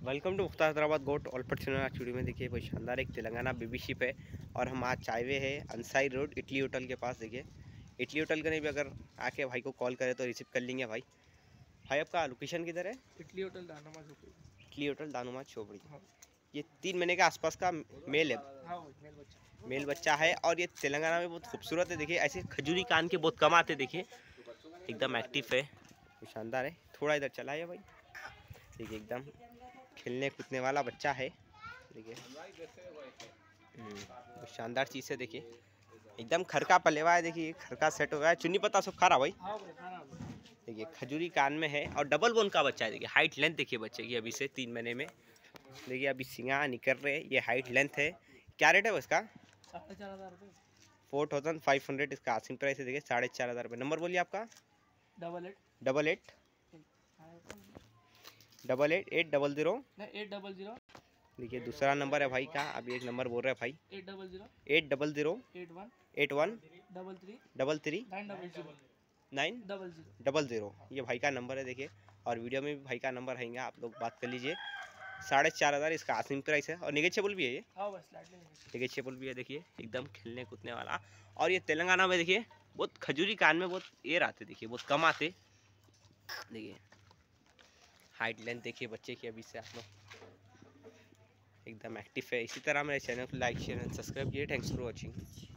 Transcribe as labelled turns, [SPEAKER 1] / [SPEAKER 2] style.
[SPEAKER 1] Welcome to Mukhtar Hyderabad गोट ऑलपट चूड़ी में। देखिए बहुत शानदार एक तेलंगाना बेबी शिप है और हम आज चायवे है अंसाई रोड इटली होटल के पास। देखिए इटली होटल के नहीं भी अगर आके भाई को कॉल करे तो रिसीव कर लेंगे। भाई आपका लोकेशन किधर है?
[SPEAKER 2] इटली होटल दानुमा झोपड़ी।
[SPEAKER 1] इटली होटल दानुमा चोपड़ी।
[SPEAKER 2] हाँ।
[SPEAKER 1] ये 3 महीने के आसपास का मेल है।
[SPEAKER 2] हाँ,
[SPEAKER 1] मेल बच्चा है और ये तेलंगाना में बहुत खूबसूरत है। देखिए ऐसे खजूरी कान के बहुत कम आते। देखिए एकदम एक्टिव है, शानदार है। थोड़ा इधर चला है भाई। देखिए एकदम खेलने कूदने वाला बच्चा है। देखिए शानदार चीज़ है। देखिए एकदम खरका पले हुआ है। देखिए खरका सेट हुआ है, चुन्नी पत्ता सब खा रहा भाई। देखिए खजूरी कान में है और डबल बोन का बच्चा है। देखिए हाइट लेंथ देखिए बच्चे की अभी से 3 महीने में। देखिए अभी सिंगा निकल रहे हैं। ये हाइट लेंथ है। क्या रेट है इसका? 4500 इसका आसिंग प्राइस है। देखिए 4500 रुपये। नंबर बोलिए आपका। 88888800। देखिए दूसरा नंबर है भाई का। अभी एक नंबर बोल रहे हैं भाई 80081333900। ये भाई का नंबर है। देखिए और वीडियो में भी भाई का नंबर रहेंगे, आप लोग बात कर लीजिए। 4500 इसका आसिंग प्राइस है और निगेशिएबल भी है। ये निगेशिएबल भी है। देखिए एकदम खेलने कूदने वाला। और ये तेलंगाना में देखिए बहुत खजूरी कान में बहुत एयर आते। देखिए बहुत कम आते। देखिए हाइट लेंथ देखिए बच्चे की अभी से आप लोग एकदम एक्टिव है। इसी तरह मेरे चैनल को लाइक शेयर एंड सब्सक्राइब कीजिए। Thanks for watching.